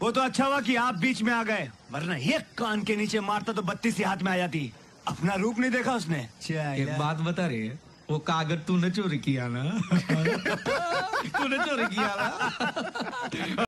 वो तो अच्छा हुआ कि आप बीच में आ गए, वरना एक कान के नीचे मारता तो 32 ही हाथ में आ जाती। अपना रूप नहीं देखा उसने। एक बात बता रही है, वो कागज तूने चोरी किया ना? तूने चोरी किया ना?